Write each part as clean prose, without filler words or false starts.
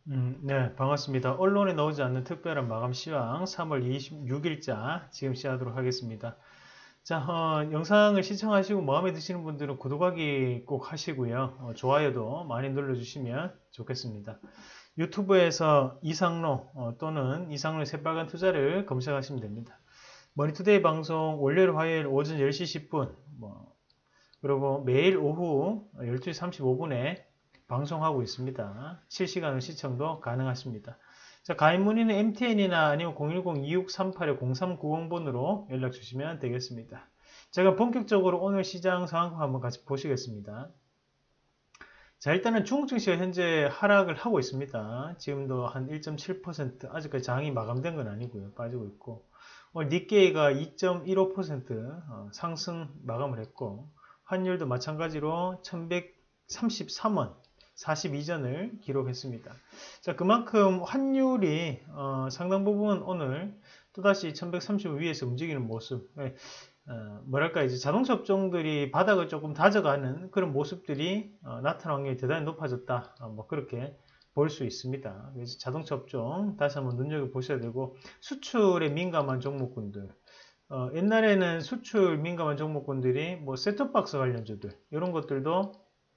네, 반갑습니다. 언론에 나오지 않는 특별한 마감 시황 3월 26일자 지금 시작하도록 하겠습니다. 자, 영상을 시청하시고 마음에 드시는 분들은 구독하기 꼭 하시고요. 좋아요도 많이 눌러주시면 좋겠습니다. 유튜브에서 이상로 또는 이상로의 새빨간 투자를 검색하시면 됩니다. 머니투데이 방송 월요일, 화요일 오전 10시 10분, 그리고 매일 오후 12시 35분에 방송하고 있습니다. 실시간 시청도 가능하십니다. 자, 가입 문의는 MTN이나 아니면 010-2638-0390번으로 연락 주시면 되겠습니다. 제가 본격적으로 오늘 시장 상황 한번 같이 보시겠습니다. 자, 일단은 중국 증시가 현재 하락을 하고 있습니다. 지금도 한 1.7%, 아직까지 장이 마감된 건 아니고요. 빠지고 있고, 오늘 니케이가 2.15% 상승 마감을 했고, 환율도 마찬가지로 1133원 42전을 기록했습니다. 자, 그만큼 환율이 상당 부분 오늘 또다시 1130 위에서 움직이는 모습, 뭐랄까, 이제 자동차 업종들이 바닥을 조금 다져가는 그런 모습들이 나타날 확률이 대단히 높아졌다. 뭐 그렇게 볼 수 있습니다. 그래서 자동차 업종 다시 한번 눈여겨보셔야 되고, 수출에 민감한 종목군들, 옛날에는 수출 민감한 종목군들이 뭐 셋톱박스 관련주들 이런 것들도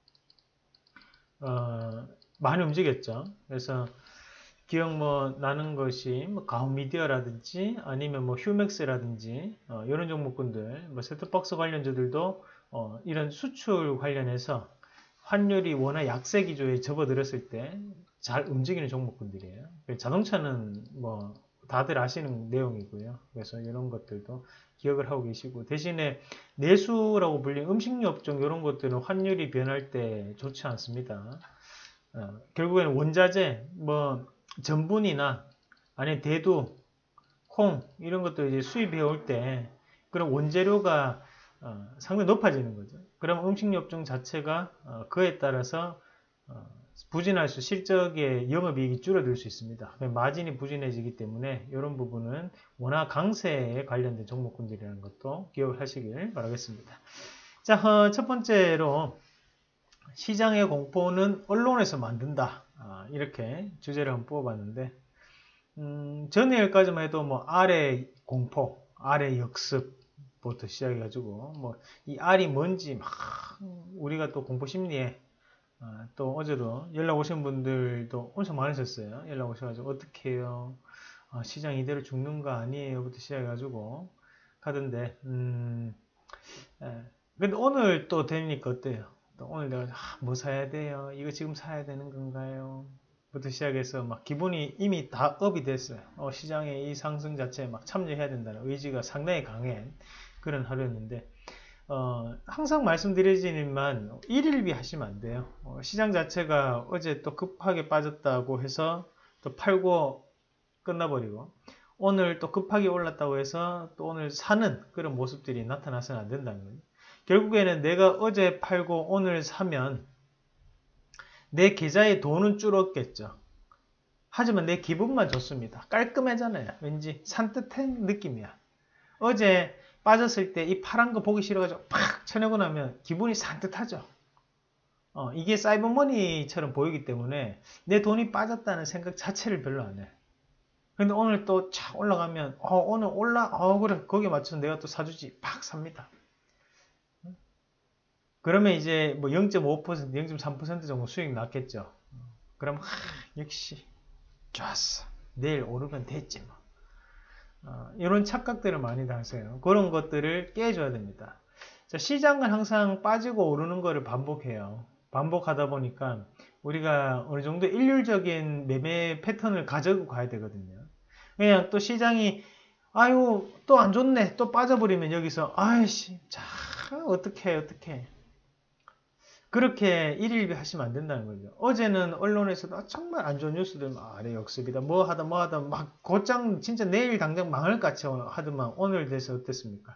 많이 움직였죠. 그래서 기억 뭐 나는 것이 뭐 가오미디어라든지 아니면 뭐 휴맥스라든지 이런 종목군들, 뭐 셋톱박스 관련주들도 이런 수출 관련해서 환율이 워낙 약세 기조에 접어들었을 때 잘 움직이는 종목군들이에요. 자동차는 뭐 다들 아시는 내용이고요. 그래서 이런 것들도 기억을 하고 계시고, 대신에 내수라고 불리는 음식료 업종 이런 것들은 환율이 변할 때 좋지 않습니다. 결국에는 원자재, 뭐 전분이나 아니면 대두, 콩 이런 것도 이제 수입해 올 때 그런 원재료가 상당히 높아지는 거죠. 그럼 음식료 업종 자체가 그에 따라서 부진할 수, 실적의 영업이익이 줄어들 수 있습니다. 마진이 부진해지기 때문에 이런 부분은 워낙 강세에 관련된 종목군들이라는 것도 기억을 하시길 바라겠습니다. 자, 첫 번째로 시장의 공포는 언론에서 만든다. 이렇게 주제를 한번 뽑아봤는데, 전일까지만 해도 뭐 아래 공포, 아래 역습부터 시작해가지고 뭐 이 알이 뭔지 막 우리가 또 공포 심리에 또 어제도 연락 오신 분들도 엄청 많으셨어요. 연락 오셔가지고 어떻게 해요? 시장 이대로 죽는 거 아니에요?부터 시작해가지고 가던데, 근데 오늘 또 되니까 어때요? 또 오늘 내가 뭐 사야 돼요? 이거 지금 사야 되는 건가요? 부터 시작해서 막 기분이 이미 다 업이 됐어요. 시장의 이 상승 자체에 막 참여해야 된다는 의지가 상당히 강한 그런 하루였는데, 항상 말씀드리지만 일일비 하시면 안 돼요. 시장 자체가 어제 또 급하게 빠졌다고 해서 또 팔고 끝나버리고, 오늘 또 급하게 올랐다고 해서 또 오늘 사는 그런 모습들이 나타나서는 안 된다는 거예요. 결국에는 내가 어제 팔고 오늘 사면 내 계좌에 돈은 줄었겠죠. 하지만 내 기분만 좋습니다. 깔끔하잖아요. 왠지 산뜻한 느낌이야. 어제 빠졌을 때 이 파란 거 보기 싫어가지고 팍 쳐내고 나면 기분이 산뜻하죠. 이게 사이버머니처럼 보이기 때문에 내 돈이 빠졌다는 생각 자체를 별로 안 해. 근데 오늘 또 착 올라가면 오늘 그래 거기에 맞춰서 내가 또 사주지 팍 삽니다. 그러면 이제 뭐 0.5%, 0.3% 정도 수익 났겠죠. 그럼 역시 좋았어. 내일 오르면 됐지 뭐. 이런 착각들을 많이 하세요. 그런 것들을 깨줘야 됩니다. 자, 시장은 항상 빠지고 오르는 것을 반복해요. 반복하다 보니까 우리가 어느 정도 일률적인 매매 패턴을 가지고 가야 되거든요. 그냥 또 시장이 아유 또 안 좋네 또 빠져버리면 여기서 아이씨 자 어떡해 그렇게 일일비 하시면 안 된다는 거죠. 어제는 언론에서도 정말 안 좋은 뉴스들 아래 역습이다 뭐 하다 막 곧장 진짜 내일 당장 망할 같이 하더만 오늘 돼서 어땠습니까?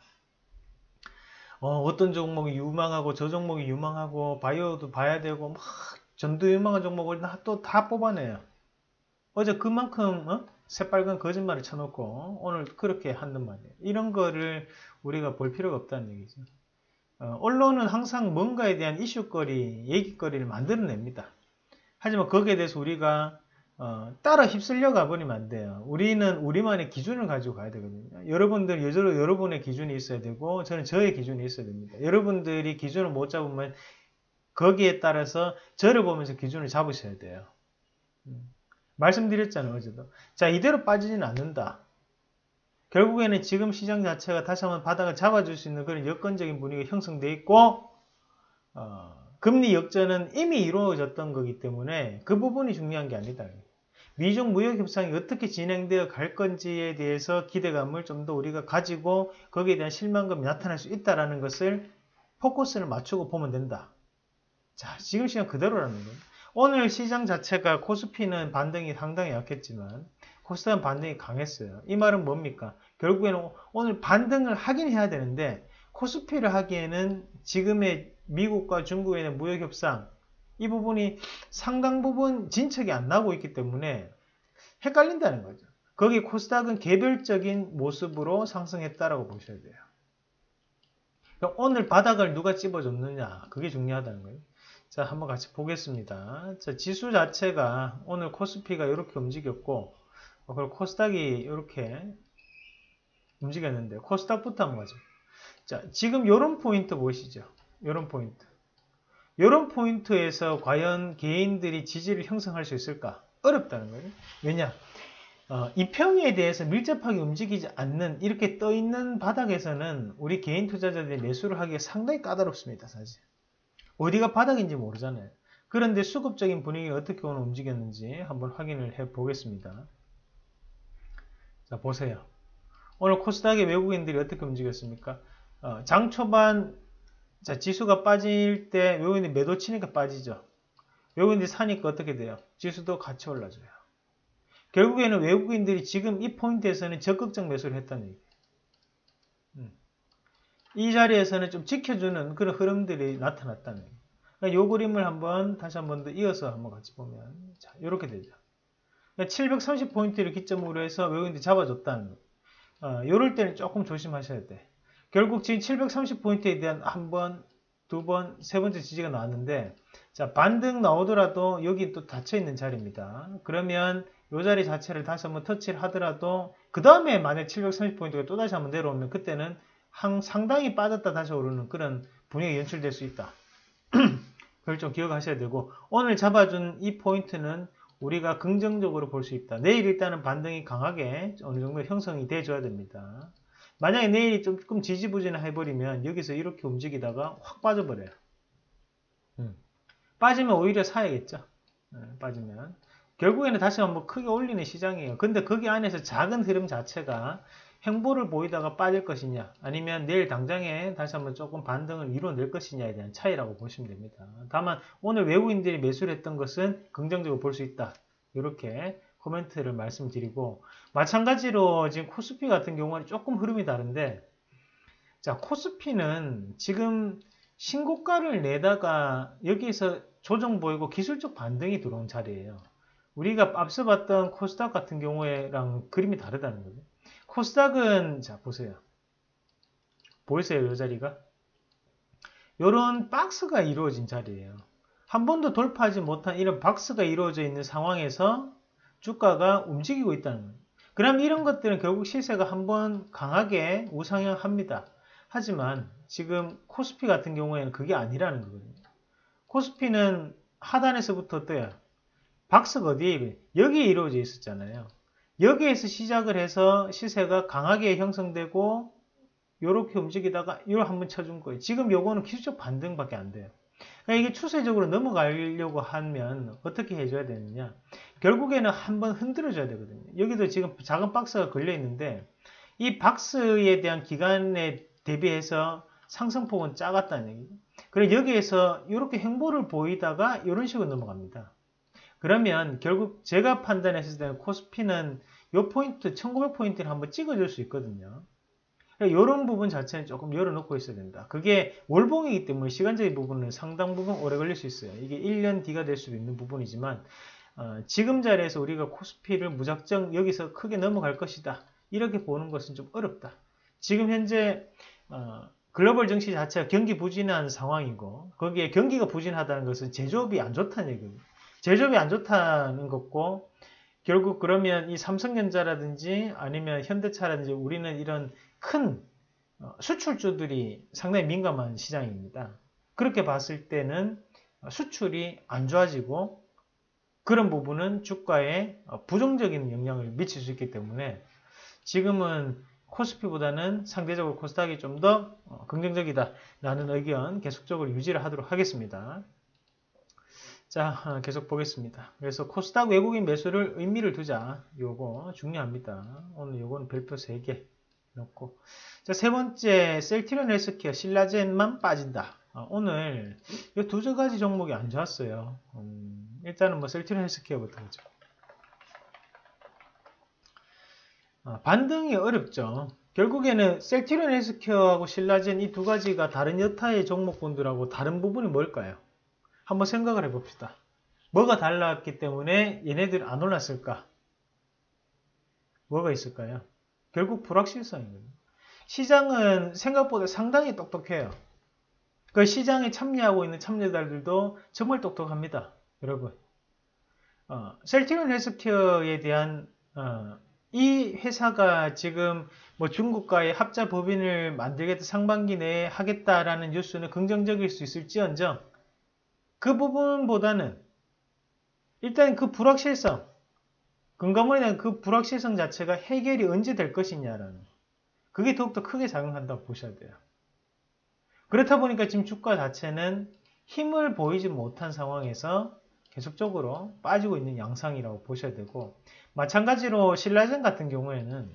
어떤 종목이 유망하고 저 종목이 유망하고 바이오도 봐야 되고 막 전도 유망한 종목을 또 다 뽑아내요. 어제 그만큼 새빨간 거짓말을 쳐놓고 오늘 그렇게 한단 말이에요. 이런 거를 우리가 볼 필요가 없다는 얘기죠. 언론은 항상 뭔가에 대한 이슈거리, 얘기거리를 만들어냅니다. 하지만 거기에 대해서 우리가 따라 휩쓸려 가버리면 안 돼요. 우리는 우리만의 기준을 가지고 가야 되거든요. 여러분들, 여러분의 기준이 있어야 되고, 저는 저의 기준이 있어야 됩니다. 여러분들이 기준을 못 잡으면 거기에 따라서 저를 보면서 기준을 잡으셔야 돼요. 말씀드렸잖아요, 어제도. 자, 이대로 빠지지는 않는다. 결국에는 지금 시장 자체가 다시 한번 바닥을 잡아줄 수 있는 그런 여건적인 분위기가 형성되어 있고, 금리 역전은 이미 이루어졌던 거기 때문에 그 부분이 중요한 게 아니다. 미중 무역 협상이 어떻게 진행되어 갈 건지에 대해서 기대감을 좀 더 우리가 가지고 거기에 대한 실망감이 나타날 수 있다는 것을 포커스를 맞추고 보면 된다. 자, 지금 시장 그대로라는 거예요. 오늘 시장 자체가 코스피는 반등이 상당히 약했지만 코스닥은 반등이 강했어요. 이 말은 뭡니까? 결국에는 오늘 반등을 하긴 해야 되는데 코스피를 하기에는 지금의 미국과 중국의 무역협상 이 부분이 상당 부분 진척이 안 나고 있기 때문에 헷갈린다는 거죠. 거기 코스닥은 개별적인 모습으로 상승했다라고 보셔야 돼요. 그럼 오늘 바닥을 누가 찝어줬느냐 그게 중요하다는 거예요. 자, 한번 같이 보겠습니다. 자, 지수 자체가 오늘 코스피가 이렇게 움직였고 그리고 코스닥이 이렇게 움직였는데 코스닥부터 한번 가죠. 자, 지금 이런 포인트 보이시죠? 이런 포인트. 이런 포인트에서 과연 개인들이 지지를 형성할 수 있을까? 어렵다는 거예요. 왜냐? 이평에 대해서 밀접하게 움직이지 않는 이렇게 떠있는 바닥에서는 우리 개인 투자자들이 매수를 하기가 상당히 까다롭습니다. 사실. 어디가 바닥인지 모르잖아요. 그런데 수급적인 분위기가 어떻게 오늘 움직였는지 한번 확인을 해 보겠습니다. 자, 보세요. 오늘 코스닥의 외국인들이 어떻게 움직였습니까? 장 초반 자, 지수가 빠질 때 외국인들이 매도 치니까 빠지죠. 외국인들이 사니까 어떻게 돼요? 지수도 같이 올라져요. 결국에는 외국인들이 지금 이 포인트에서는 적극적 매수를 했다는 얘기예요. 이 자리에서는 좀 지켜주는 그런 흐름들이 나타났다는 얘기예요. 그러니까 이 그림을 다시 한번 더 이어서 한번 같이 보면 자, 이렇게 되죠. 그러니까 730포인트를 기점으로 해서 외국인들이 잡아줬다는 거예요. 이럴 때는 조금 조심하셔야 돼. 결국 지금 730포인트에 대한 한 번, 두 번, 세 번째 지지가 나왔는데 자, 반등 나오더라도 여기 또 닫혀있는 자리입니다. 그러면 이 자리 자체를 다시 한번 터치를 하더라도 그 다음에 만약 730포인트가 또 다시 한번 내려오면 그때는 상당히 빠졌다 다시 오르는 그런 분위기가 연출될 수 있다. 그걸 좀 기억하셔야 되고 오늘 잡아준 이 포인트는 우리가 긍정적으로 볼 수 있다. 내일 일단은 반등이 강하게 어느 정도 형성이 돼줘야 됩니다. 만약에 내일이 조금 지지부진을 해버리면 여기서 이렇게 움직이다가 확 빠져버려요. 빠지면 오히려 사야겠죠. 빠지면. 결국에는 다시 한번 크게 올리는 시장이에요. 근데 거기 안에서 작은 흐름 자체가 횡보를 보이다가 빠질 것이냐 아니면 내일 당장에 다시 한번 조금 반등을 이뤄낼 것이냐에 대한 차이라고 보시면 됩니다. 다만 오늘 외국인들이 매수를 했던 것은 긍정적으로 볼 수 있다. 이렇게 코멘트를 말씀드리고 마찬가지로 지금 코스피 같은 경우는 조금 흐름이 다른데 자, 코스피는 지금 신고가를 내다가 여기에서 조정 보이고 기술적 반등이 들어온 자리예요. 우리가 앞서 봤던 코스닥 같은 경우에랑 그림이 다르다는 거죠. 코스닥은 자 보세요. 보이세요? 이 자리가? 이런 박스가 이루어진 자리예요. 한 번도 돌파하지 못한 이런 박스가 이루어져 있는 상황에서 주가가 움직이고 있다는 거예요. 그럼 이런 것들은 결국 시세가 한번 강하게 우상향합니다. 하지만 지금 코스피 같은 경우에는 그게 아니라는 거거든요. 코스피는 하단에서부터 어때요? 박스가 어디에 여기에 이루어져 있었잖아요. 여기에서 시작을 해서 시세가 강하게 형성되고 이렇게 움직이다가 이걸 한번 쳐준 거예요. 지금 요거는 기술적 반등밖에 안 돼요. 그러니까 이게 추세적으로 넘어가려고 하면 어떻게 해줘야 되느냐. 결국에는 한번 흔들어줘야 되거든요. 여기도 지금 작은 박스가 걸려 있는데 이 박스에 대한 기간에 대비해서 상승폭은 작았다는 얘기죠. 그래서 여기에서 이렇게 횡보를 보이다가 이런 식으로 넘어갑니다. 그러면 결국 제가 판단했을 때는 코스피는 이 포인트 1900포인트를 한번 찍어줄 수 있거든요. 이런 부분 자체는 조금 열어놓고 있어야 된다. 그게 월봉이기 때문에 시간적인 부분은 상당 부분 오래 걸릴 수 있어요. 이게 1년 뒤가 될 수도 있는 부분이지만 지금 자리에서 우리가 코스피를 무작정 여기서 크게 넘어갈 것이다. 이렇게 보는 것은 좀 어렵다. 지금 현재 글로벌 증시 자체가 경기 부진한 상황이고 거기에 경기가 부진하다는 것은 제조업이 안 좋다는 얘기입니다. 제조업이 안 좋다는 것고 결국 그러면 이 삼성전자라든지 아니면 현대차라든지 우리는 이런 큰 수출주들이 상당히 민감한 시장입니다. 그렇게 봤을 때는 수출이 안 좋아지고 그런 부분은 주가에 부정적인 영향을 미칠 수 있기 때문에 지금은 코스피보다는 상대적으로 코스닥이 좀 더 긍정적이다라는 의견 계속적으로 유지를 하도록 하겠습니다. 자, 계속 보겠습니다. 그래서 코스닥 외국인 매수를 의미를 두자. 요거 중요합니다. 오늘 요거는 별표 3개 넣고. 자, 세 번째, 셀트리온 헬스케어, 신라젠만 빠진다. 오늘 이 두 가지 종목이 안 좋았어요. 일단은 뭐 셀트리온 헬스케어부터 보죠. 반등이 어렵죠. 결국에는 셀트리온 헬스케어하고 신라젠 이 두 가지가 다른 여타의 종목군들하고 다른 부분이 뭘까요? 한번 생각을 해봅시다. 뭐가 달랐기 때문에 얘네들이 안 올랐을까? 뭐가 있을까요? 결국 불확실성이거든요. 시장은 생각보다 상당히 똑똑해요. 그 시장에 참여하고 있는 참여자들도 정말 똑똑합니다. 여러분. 셀트리온 헬스케어에 대한 이 회사가 지금 뭐 중국과의 합자 법인을 만들겠다 상반기 내에 하겠다라는 뉴스는 긍정적일 수 있을지언정 그 부분보다는 일단 그 불확실성, 금감원에 대한 그 불확실성 자체가 해결이 언제 될 것이냐라는 그게 더욱더 크게 작용한다고 보셔야 돼요. 그렇다 보니까 지금 주가 자체는 힘을 보이지 못한 상황에서 계속적으로 빠지고 있는 양상이라고 보셔야 되고 마찬가지로 신라젠 같은 경우에는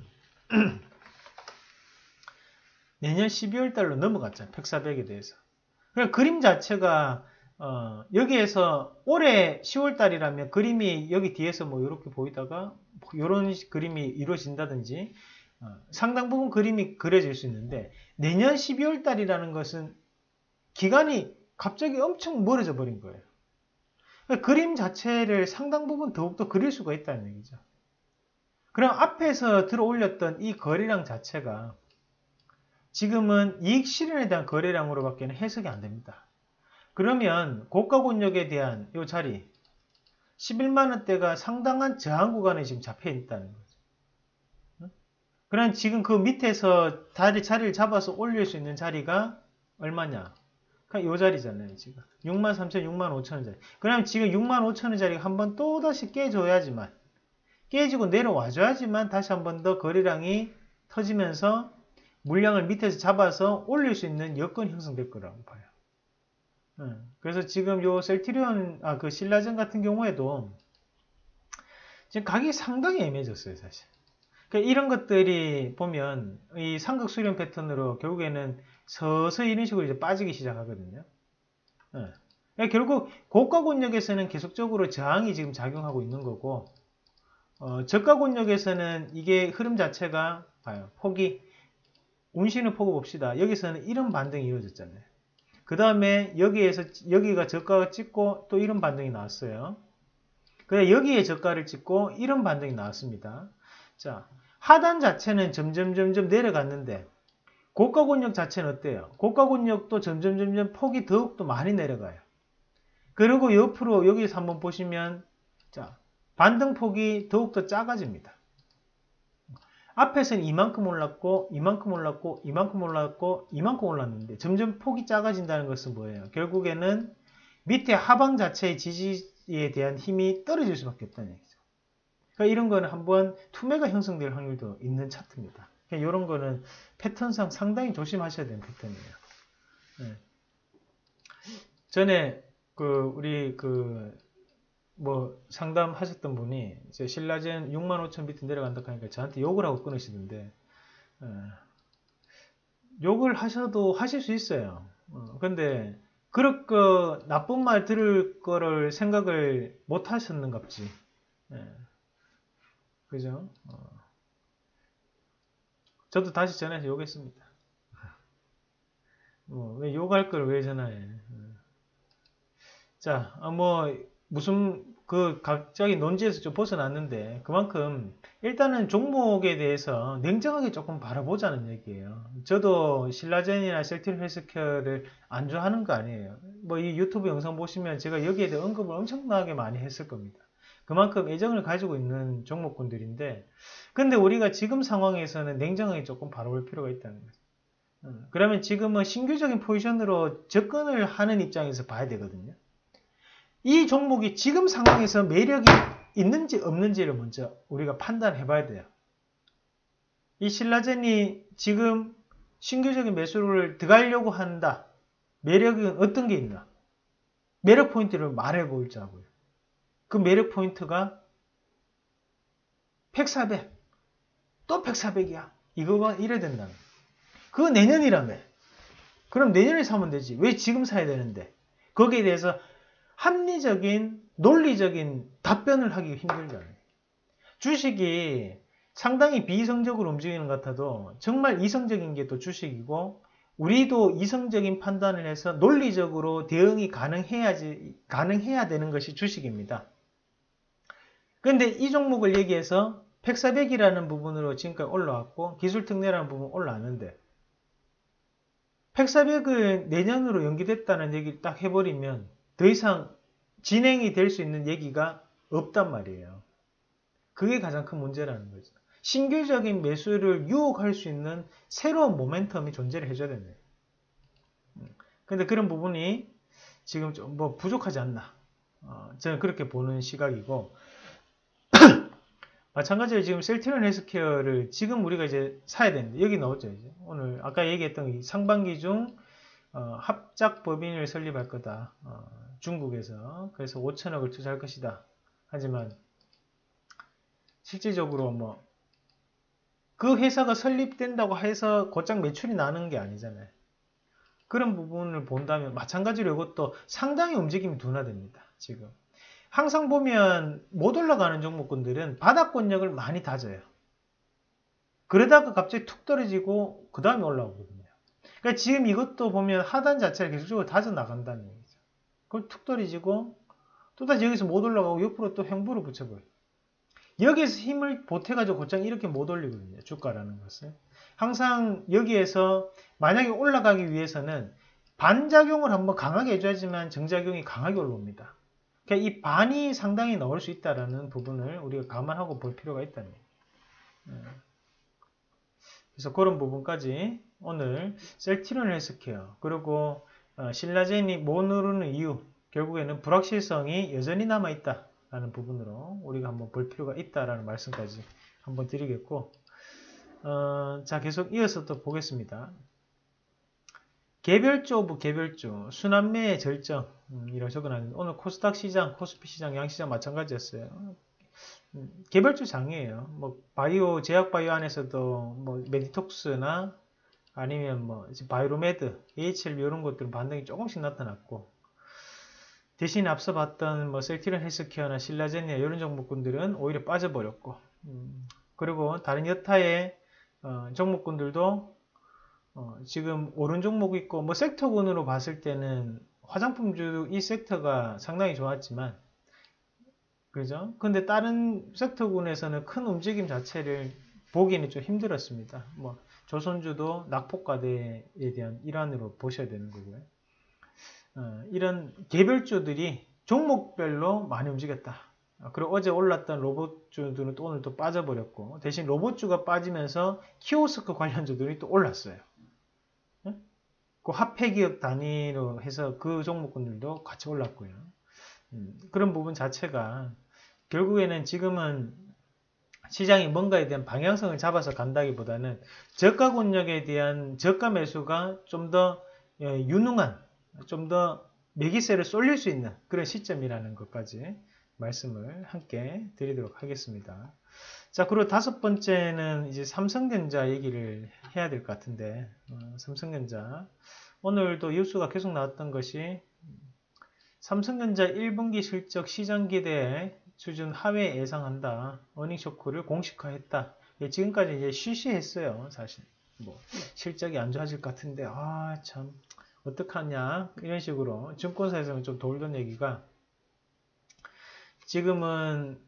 내년 12월 달로 넘어갔잖아요. 1,400에 대해서. 그러니까 그림 자체가 여기에서 올해 10월 달이라면 그림이 여기 뒤에서 뭐 이렇게 보이다가 이런 그림이 이루어진다든지 상당 부분 그림이 그려질 수 있는데 내년 12월 달이라는 것은 기간이 갑자기 엄청 멀어져 버린 거예요. 그러니까 그림 자체를 상당 부분 더욱더 그릴 수가 있다는 얘기죠. 그럼 앞에서 들어 올렸던 이 거래량 자체가 지금은 이익 실현에 대한 거래량으로밖에 해석이 안 됩니다. 그러면 고가권역에 대한 이 자리 11만원대가 상당한 저항 구간에 지금 잡혀 있다는 거죠. 그럼 지금 그 밑에서 자리를 잡아서 올릴 수 있는 자리가 얼마냐? 그러니까 이 자리잖아요. 지금 63,000, 65,000원 자리. 그럼 지금 65,000원 자리가 한번 또다시 깨줘야지만 깨지고 내려와줘야지만 다시 한 번 더 거래량이 터지면서 물량을 밑에서 잡아서 올릴 수 있는 여건이 형성될 거라고 봐요. 그래서 지금 요 셀트리온, 그 신라젠 같은 경우에도 지금 가격이 상당히 애매해졌어요, 사실. 그러니까 이런 것들이 보면 이 삼각 수렴 패턴으로 결국에는 서서히 이런 식으로 이제 빠지기 시작하거든요. 그러니까 결국 고가 권역에서는 계속적으로 저항이 지금 작용하고 있는 거고, 저가 권역에서는 이게 흐름 자체가 봐요. 폭이 운신을 보고 봅시다. 여기서는 이런 반등이 이루어졌잖아요. 그 다음에 여기가 저가가 찍고 또 이런 반등이 나왔어요. 그 다음에 여기에 저가를 찍고 이런 반등이 나왔습니다. 자, 하단 자체는 점점 내려갔는데 고가 권역 자체는 어때요? 고가 권역도 점점 폭이 더욱더 많이 내려가요. 그리고 옆으로 여기서 한번 보시면 자, 반등폭이 더욱더 작아집니다. 앞에서는 이만큼 올랐고 이만큼 올랐고 이만큼 올랐고 이만큼 올랐는데 점점 폭이 작아진다는 것은 뭐예요? 결국에는 밑에 하방 자체의 지지에 대한 힘이 떨어질 수밖에 없다는 얘기죠. 그러니까 이런 거는 한번 투매가 형성될 확률도 있는 차트입니다. 그러니까 이런 거는 패턴상 상당히 조심하셔야 되는 패턴이에요. 네. 전에 우리 상담하셨던 분이 이제 신라젠 65,000 비트 내려간다 하니까 저한테 욕을 하고 끊으시던데 욕을 하셔도 하실 수 있어요. 근데 그렇게 나쁜 말 들을 거를 생각을 못 하셨는갑지. 그죠? 저도 다시 전화해서 욕했습니다. 왜 욕할 걸 왜 전화해? 자, 무슨 갑자기 논지에서 좀 벗어났는데 그만큼 일단은 종목에 대해서 냉정하게 조금 바라보자는 얘기예요. 저도 신라젠이나 셀트리온 헬스케어를 안 좋아하는 거 아니에요. 이 유튜브 영상 보시면 제가 여기에 대해 언급을 엄청나게 많이 했을 겁니다. 그만큼 애정을 가지고 있는 종목군들인데, 근데 우리가 지금 상황에서는 냉정하게 조금 바라볼 필요가 있다는 거죠. 그러면 지금은 신규적인 포지션으로 접근을 하는 입장에서 봐야 되거든요. 이 종목이 지금 상황에서 매력이 있는지 없는지를 먼저 우리가 판단해 봐야 돼요. 이 신라젠이 지금 신규적인 매수를 들어가려고 한다. 매력은 어떤 게 있나? 매력 포인트를 말해 보자고요. 그 매력 포인트가 100, 400, 또 100, 400이야. 이거가 이래야 된다는. 그거 내년이라며. 그럼 내년에 사면 되지. 왜 지금 사야 되는데? 거기에 대해서 합리적인, 논리적인 답변을 하기 힘들잖아요. 주식이 상당히 비이성적으로 움직이는 것 같아도 정말 이성적인 게 또 주식이고, 우리도 이성적인 판단을 해서 논리적으로 대응이 가능해야 되는 것이 주식입니다. 그런데 이 종목을 얘기해서 100, 400이라는 부분으로 지금까지 올라왔고, 기술특례라는 부분 올라왔는데, 100, 400은 내년으로 연기됐다는 얘기를 딱 해버리면 더 이상 진행이 될 수 있는 얘기가 없단 말이에요. 그게 가장 큰 문제라는 거죠. 신규적인 매수를 유혹할 수 있는 새로운 모멘텀이 존재를 해줘야 됩니다. 근데 그런 부분이 지금 좀 뭐 부족하지 않나. 저는 그렇게 보는 시각이고, 마찬가지로 지금 셀트리온 헬스케어를 지금 우리가 이제 사야 되는데, 여기 나오죠. 이제 오늘 아까 얘기했던 이 상반기 중 합작 법인을 설립할 거다. 중국에서. 그래서 5천억을 투자할 것이다. 하지만 실질적으로 뭐 그 회사가 설립된다고 해서 곧장 매출이 나는 게 아니잖아요. 그런 부분을 본다면 마찬가지로 이것도 상당히 움직임이 둔화됩니다. 지금 항상 보면 못 올라가는 종목군들은 바닥권력을 많이 다져요. 그러다가 갑자기 툭 떨어지고 그 다음에 올라오거든요. 그러니까 지금 이것도 보면 하단 자체를 계속적으로 다져 나간다는 얘기죠. 그걸 툭 떨어지고 또다시 여기서 못 올라가고 옆으로 또 횡보를 붙여버려요. 여기에서 힘을 보태가지고 곧장 이렇게 못 올리거든요. 주가라는 것을. 항상 여기에서 만약에 올라가기 위해서는 반작용을 한번 강하게 해줘야지만 정작용이 강하게 올라옵니다. 그러니까 이 반이 상당히 나올 수 있다는 부분을 우리가 감안하고 볼 필요가 있다는 거예요. 그래서 그런 부분까지 오늘 셀트리온 헬스케어 그리고 신라젠이 못 오르는 이유 결국에는 불확실성이 여전히 남아있다라는 부분으로 우리가 한번 볼 필요가 있다라는 말씀까지 한번 드리겠고 자 계속 이어서 또 보겠습니다. 개별주 오브 개별주 순환매의 절정이라고 적어놨는데 오늘 코스닥 시장, 코스피 시장, 양시장 마찬가지였어요. 개별주 장이에요. 뭐 바이오 제약 바이오 안에서도 뭐 메디톡스나 아니면 뭐 바이로메드, AHL 이런 것들은 반등이 조금씩 나타났고 대신 앞서 봤던 뭐 셀트리온 헬스케어나 신라젠이나 이런 종목군들은 오히려 빠져버렸고 그리고 다른 여타의 종목군들도 지금 오른 종목이 있고 뭐 섹터군으로 봤을 때는 화장품주 이 섹터가 상당히 좋았지만 그죠? 근데 다른 섹터군에서는 큰 움직임 자체를 보기는 좀 힘들었습니다. 뭐 조선주도 낙폭과대에 대한 일환으로 보셔야 되는 거고요. 이런 개별주들이 종목별로 많이 움직였다. 그리고 어제 올랐던 로봇주들은 또 오늘 또 빠져버렸고 대신 로봇주가 빠지면서 키오스크 관련주들이 또 올랐어요. 그 화폐기업 단위로 해서 그 종목군들도 같이 올랐고요. 그런 부분 자체가 결국에는 지금은 시장이 뭔가에 대한 방향성을 잡아서 간다기보다는 저가 권역에 대한 저가 매수가 좀 더 유능한, 좀 더 매기세를 쏠릴 수 있는 그런 시점이라는 것까지 말씀을 함께 드리도록 하겠습니다. 자, 그리고 다섯 번째는 이제 삼성전자 얘기를 해야 될 것 같은데, 삼성전자. 오늘도 뉴스가 계속 나왔던 것이 삼성전자 1분기 실적 시장 기대 수준 하회 예상한다. 어닝 쇼크를 공식화했다. 지금까지 이제 쉬쉬했어요. 사실 뭐 실적이 안 좋아질 것 같은데 참 어떡하냐 이런 식으로 증권사에서는 좀 돌던 얘기가 지금은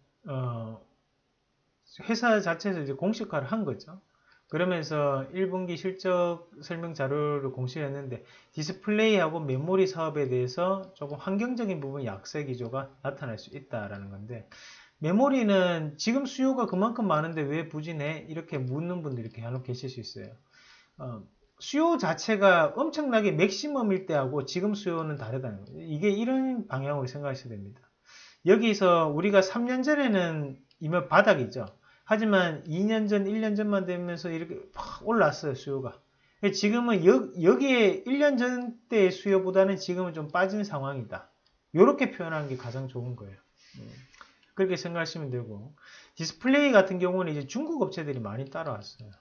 회사 자체에서 이제 공식화를 한 거죠. 그러면서 1분기 실적 설명 자료를 공시했는데 디스플레이하고 메모리 사업에 대해서 조금 환경적인 부분 약세 기조가 나타날 수 있다라는 건데 메모리는 지금 수요가 그만큼 많은데 왜 부진해? 이렇게 묻는 분들이 이렇게 간혹 계실 수 있어요. 수요 자체가 엄청나게 맥시멈일 때하고 지금 수요는 다르다는 거예요. 이게 이런 방향으로 생각하셔야 됩니다. 여기서 우리가 3년 전에는 이면 바닥이죠. 하지만 2년 전, 1년 전만 되면서 이렇게 팍 올랐어요, 수요가. 지금은 여기에 1년 전 때의 수요보다는 지금은 좀 빠진 상황이다. 이렇게 표현하는 게 가장 좋은 거예요. 그렇게 생각하시면 되고, 디스플레이 같은 경우는 이제 중국 업체들이 많이 따라왔어요.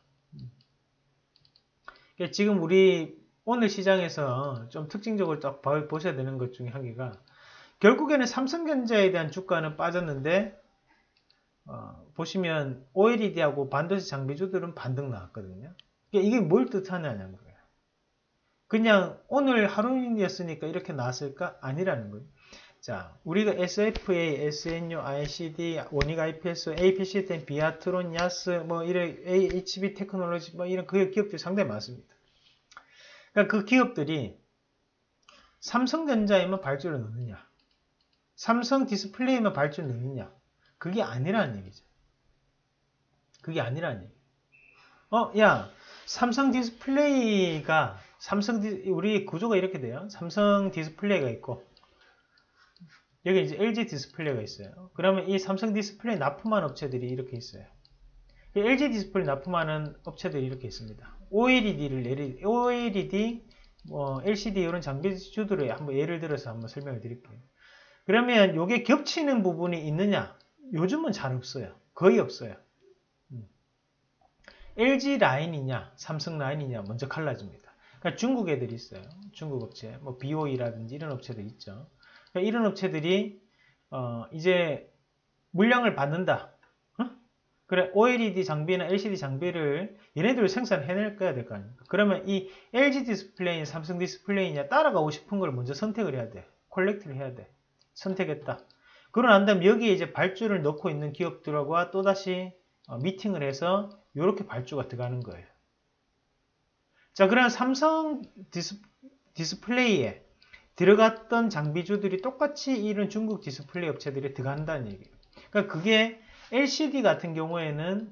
지금 우리 오늘 시장에서 좀 특징적으로 딱 보셔야 되는 것 중에 한 개가, 결국에는 삼성전자에 대한 주가는 빠졌는데, 보시면 OLED하고 반도체 장비주들은 반등 나왔거든요. 이게 뭘 뜻하냐는 거예요. 그냥 오늘 하루였으니까 이렇게 나왔을까? 아니라는 거예요. 자, 우리가 SFA, SNU, ICD, 원익 IPS, APC10, 비아트론, 야스, 뭐 이런 HB 테크놀로지, 뭐 이런 그 기업들이 상당히 많습니다. 그러니까 그 기업들이 삼성전자에만 발주를 넣느냐, 삼성 디스플레이에만 발주를 넣느냐, 그게 아니라는 얘기죠. 그게 아니라는 얘기. 야, 삼성 디스플레이가 우리 구조가 이렇게 돼요. 삼성 디스플레이가 있고 여기 이제 LG 디스플레이가 있어요. 그러면 이 삼성 디스플레이 납품한 업체들이 이렇게 있어요. LG 디스플레이 납품하는 업체들이 이렇게 있습니다. OLED, LCD 이런 장비주들을 한번 예를 들어서 한번 설명을 드릴게요. 그러면 이게 겹치는 부분이 있느냐? 요즘은 잘 없어요. 거의 없어요. LG 라인이냐, 삼성 라인이냐 먼저 갈라집니다. 그러니까 중국 애들이 있어요. 중국 업체, 뭐 BOE라든지 이런 업체들 있죠. 그러니까 이런 업체들이 이제 물량을 받는다. 그래, OLED 장비나 LCD 장비를 얘네들 생산해낼 거야 될 거 아닙니까? 그러면 이 LG 디스플레이, 삼성 디스플레이냐 따라가고 싶은 걸 먼저 선택을 해야 돼. 콜렉트를 해야 돼. 선택했다. 그러고 난 다음에 여기에 이제 발주를 넣고 있는 기업들과 또다시 미팅을 해서 이렇게 발주가 들어가는 거예요. 자, 그럼 삼성 디스플레이에 들어갔던 장비주들이 똑같이 이런 중국 디스플레이 업체들이 들어간다는 얘기예요. 그러니까 그게 LCD 같은 경우에는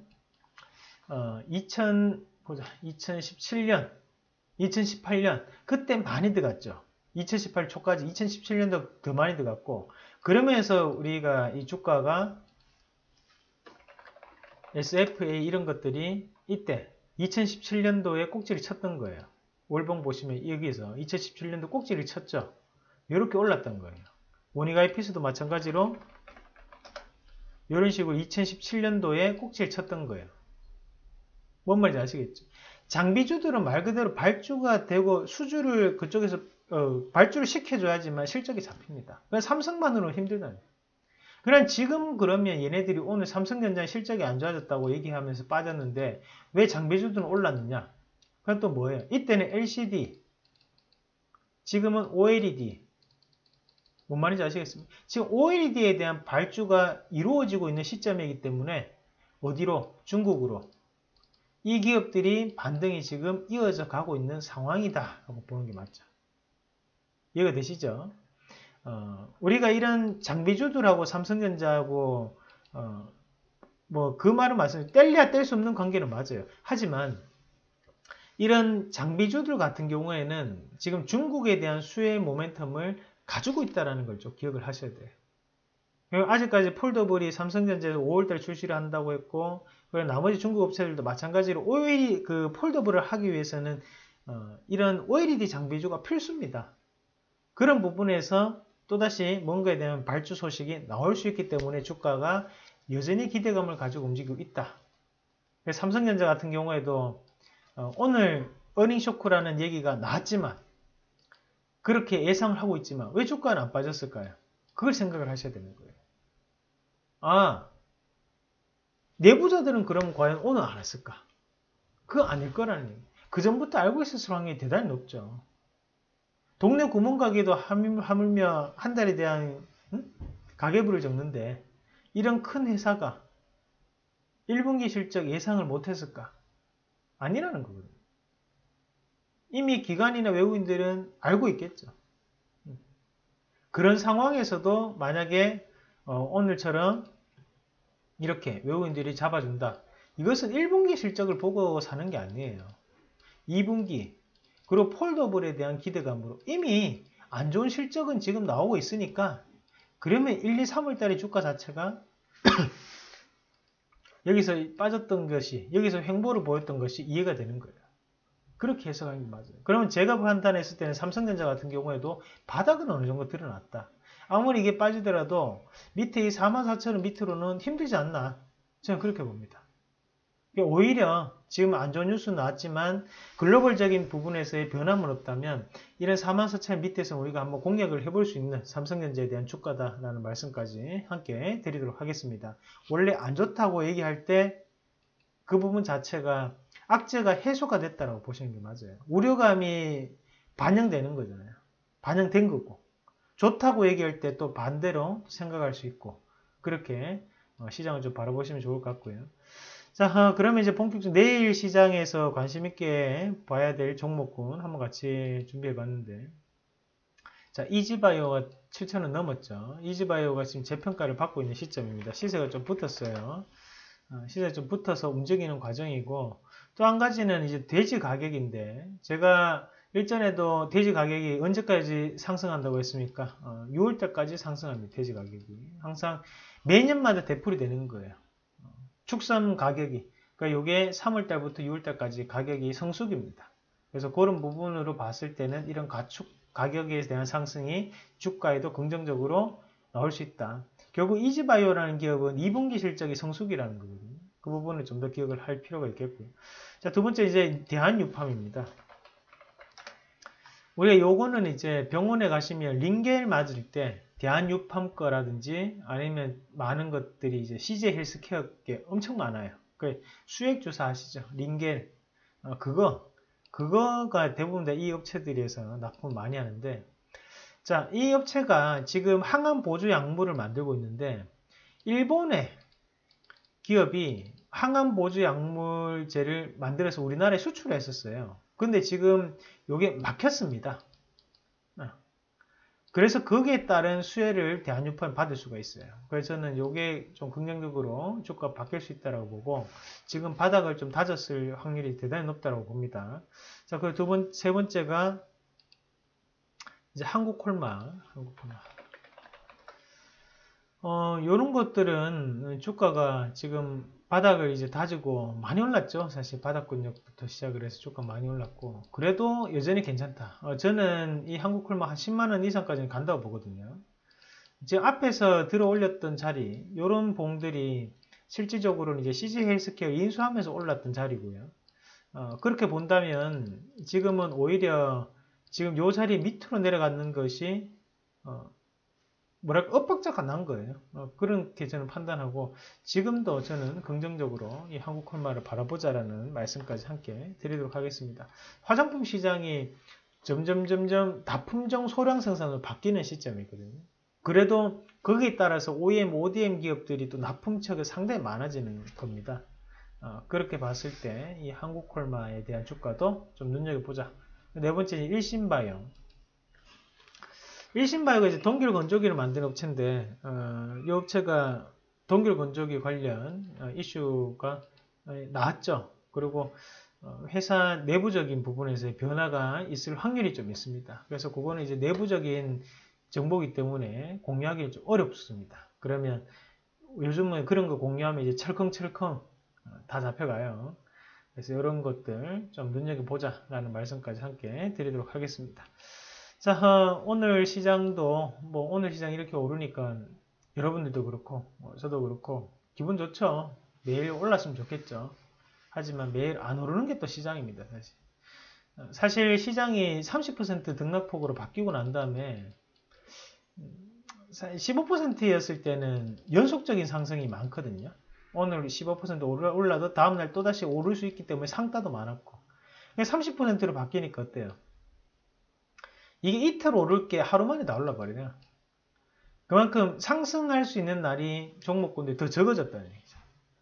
2017년, 2018년 그때 많이 들어갔죠. 2018 초까지 2017년도 더 많이 들어갔고 그러면서 우리가 이 주가가 SFA 이런 것들이 이때 2017년도에 꼭지를 쳤던 거예요. 월봉 보시면 여기서 2017년도 꼭지를 쳤죠. 이렇게 올랐던 거예요. 원익 IPS도 마찬가지로 이런 식으로 2017년도에 꼭지를 쳤던 거예요. 뭔 말인지 아시겠죠? 장비주들은 말 그대로 발주가 되고 수주를 그쪽에서 발주를 시켜줘야지만 실적이 잡힙니다. 그래서 삼성만으로는 힘들다는 거예요. 그럼 지금 그러면 얘네들이 오늘 삼성전자의 실적이 안 좋아졌다고 얘기하면서 빠졌는데 왜 장비주들은 올랐느냐? 그건 또 뭐예요? 이때는 LCD, 지금은 OLED. 뭔 말인지 아시겠습니까? 지금 OLED에 대한 발주가 이루어지고 있는 시점이기 때문에 어디로? 중국으로. 이 기업들이 반등이 지금 이어져 가고 있는 상황이다 하고 보는 게 맞죠. 이해가 되시죠? 우리가 이런 장비주들하고 삼성전자하고 뭐 그 말은 맞습니다. 뗄래야 뗄 수 없는 관계는 맞아요. 하지만 이런 장비주들 같은 경우에는 지금 중국에 대한 수요의 모멘텀을 가지고 있다는 걸 좀 기억을 하셔야 돼요. 아직까지 폴더블이 삼성전자에서 5월달 출시를 한다고 했고 나머지 중국 업체들도 마찬가지로 OLED 그 폴더블을 하기 위해서는 이런 OLED 장비주가 필수입니다. 그런 부분에서 또다시 뭔가에 대한 발주 소식이 나올 수 있기 때문에 주가가 여전히 기대감을 가지고 움직이고 있다. 삼성전자 같은 경우에도 오늘 어닝 쇼크라는 얘기가 나왔지만 그렇게 예상을 하고 있지만 왜 주가는 안 빠졌을까요? 그걸 생각을 하셔야 되는 거예요. 내부자들은 그럼 과연 오늘 알았을까? 그거 아닐 거라는 얘기. 그 전부터 알고 있을 확률이 대단히 높죠. 동네 구멍가게도 하물며 한 달에 대한 가계부를 적는데 이런 큰 회사가 1분기 실적 예상을 못했을까? 아니라는 거거든요. 이미 기관이나 외국인들은 알고 있겠죠. 그런 상황에서도 만약에 오늘처럼 이렇게 외국인들이 잡아준다. 이것은 1분기 실적을 보고 사는 게 아니에요. 2분기 그리고 폴더블에 대한 기대감으로 이미 안 좋은 실적은 지금 나오고 있으니까 그러면 1, 2, 3월 달에 주가 자체가 여기서 빠졌던 것이 여기서 횡보를 보였던 것이 이해가 되는 거예요. 그렇게 해석하는 게 맞아요. 그러면 제가 판단했을 때는 삼성전자 같은 경우에도 바닥은 어느 정도 드러났다. 아무리 이게 빠지더라도 밑에 이 44,000원 밑으로는 힘들지 않나. 저는 그렇게 봅니다. 오히려 지금 안 좋은 뉴스 나왔지만 글로벌적인 부분에서의 변함은 없다면 이런 44,000원 밑에서 우리가 한번 공략을 해볼 수 있는 삼성전자에 대한 주가다라는 말씀까지 함께 드리도록 하겠습니다. 원래 안 좋다고 얘기할 때 그 부분 자체가 악재가 해소가 됐다고 보시는 게 맞아요. 우려감이 반영되는 거잖아요. 반영된 거고. 좋다고 얘기할 때 또 반대로 생각할 수 있고 그렇게 시장을 좀 바라보시면 좋을 것 같고요. 자, 그러면 이제 본격적으로 내일 시장에서 관심 있게 봐야 될 종목군 한번 같이 준비해 봤는데 자, 이지바이오가 7,000원 넘었죠. 이지바이오가 지금 재평가를 받고 있는 시점입니다. 시세가 좀 붙었어요. 시세가 좀 붙어서 움직이는 과정이고 또 한 가지는 이제 돼지 가격인데 제가 일전에도 돼지 가격이 언제까지 상승한다고 했습니까? 6월달까지 상승합니다. 돼지 가격이. 항상 매년마다 되풀이 되는 거예요. 축산 가격이. 그러니까 이게 3월달부터 6월달까지 가격이 성숙입니다. 그래서 그런 부분으로 봤을 때는 이런 가축 가격에 대한 상승이 주가에도 긍정적으로 나올 수 있다. 결국 이지바이오라는 기업은 2분기 실적이 성숙이라는 거거든요. 그 부분을 좀 더 기억을 할 필요가 있겠고요. 자, 두 번째 이제 대한유팜입니다. 우리가 요거는 이제 병원에 가시면 링겔 맞을 때 대한유팜 거라든지 아니면 많은 것들이 이제 CJ 헬스케어게 엄청 많아요. 그 수액 주사 아시죠? 링겔 그거가 대부분 다 이 업체들에서 납품을 많이 하는데 자, 이 업체가 지금 항암 보조 약물을 만들고 있는데 일본의 기업이 항암 보조 약물제를 만들어서 우리나라에 수출을 했었어요. 근데 지금 이게 막혔습니다. 그래서 거기에 따른 수혜를 대한유팜이 받을 수가 있어요. 그래서 저는 이게 좀 긍정적으로 주가가 바뀔 수 있다고 보고 지금 바닥을 좀 다졌을 확률이 대단히 높다고 봅니다. 자, 그리고 세 번째가 이제 한국콜마. 요런 것들은 주가가 지금 바닥을 이제 다지고 많이 올랐죠. 사실 바닥 근역부터 시작을 해서 주가 많이 올랐고 그래도 여전히 괜찮다. 저는 이 한국콜마 한 10만원 이상까지는 간다고 보거든요. 지금 앞에서 들어 올렸던 자리 요런 봉들이 실질적으로는 이제 CJ 헬스케어 인수하면서 올랐던 자리고요. 그렇게 본다면 지금은 오히려 지금 요 자리 밑으로 내려가는 것이 뭐랄까 엇박자가 난 거예요. 그렇게 저는 판단하고 지금도 저는 긍정적으로 이 한국콜마를 바라보자라는 말씀까지 함께 드리도록 하겠습니다. 화장품 시장이 점점 다품종 소량 생산으로 바뀌는 시점이거든요. 그래도 거기에 따라서 OEM, ODM 기업들이 또 납품처가 상당히 많아지는 겁니다. 그렇게 봤을 때 이 한국콜마에 대한 주가도 좀 눈여겨보자. 네 번째는 일신바이오. 일신바이오가 이제 동결건조기를 만드는 업체인데, 이 업체가 동결건조기 관련 이슈가 나왔죠. 그리고 회사 내부적인 부분에서의 변화가 있을 확률이 좀 있습니다. 그래서 그거는 이제 내부적인 정보이기 때문에 공유하기 좀 어렵습니다. 그러면 요즘은 그런 거 공유하면 이제 철컹철컹 다 잡혀가요. 그래서 이런 것들 좀 눈여겨보자 라는 말씀까지 함께 드리도록 하겠습니다. 자, 오늘 시장도 오늘 시장 이렇게 오르니까 여러분들도 그렇고 저도 그렇고 기분 좋죠. 매일 올랐으면 좋겠죠. 하지만 매일 안 오르는 게 또 시장입니다. 사실 시장이 30% 등락폭으로 바뀌고 난 다음에 15%였을 때는 연속적인 상승이 많거든요. 오늘 15% 올라도 다음날 또다시 오를 수 있기 때문에 상따도 많았고 30%로 바뀌니까 어때요? 이게 이틀 오를 게 하루 만에 다 올라버리네요. 그만큼 상승할 수 있는 날이 종목군들이 더 적어졌다는 얘기죠.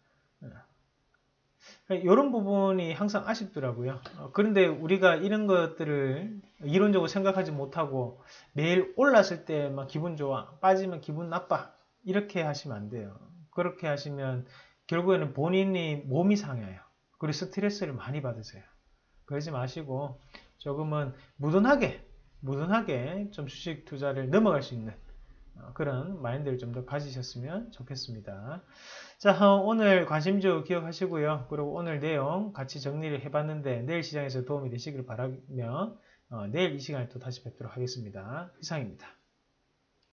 이런 부분이 항상 아쉽더라고요. 그런데 우리가 이런 것들을 이론적으로 생각하지 못하고 매일 올랐을 때 막 기분 좋아, 빠지면 기분 나빠 이렇게 하시면 안 돼요. 그렇게 하시면 결국에는 본인이 몸이 상해요. 그리고 스트레스를 많이 받으세요. 그러지 마시고 조금은 무던하게 좀 주식 투자를 넘어갈 수 있는 그런 마인드를 좀 더 가지셨으면 좋겠습니다. 자, 오늘 관심주 기억하시고요. 그리고 오늘 내용 같이 정리를 해봤는데 내일 시장에서 도움이 되시길 바라며 내일 이 시간에 또 다시 뵙도록 하겠습니다. 이상입니다.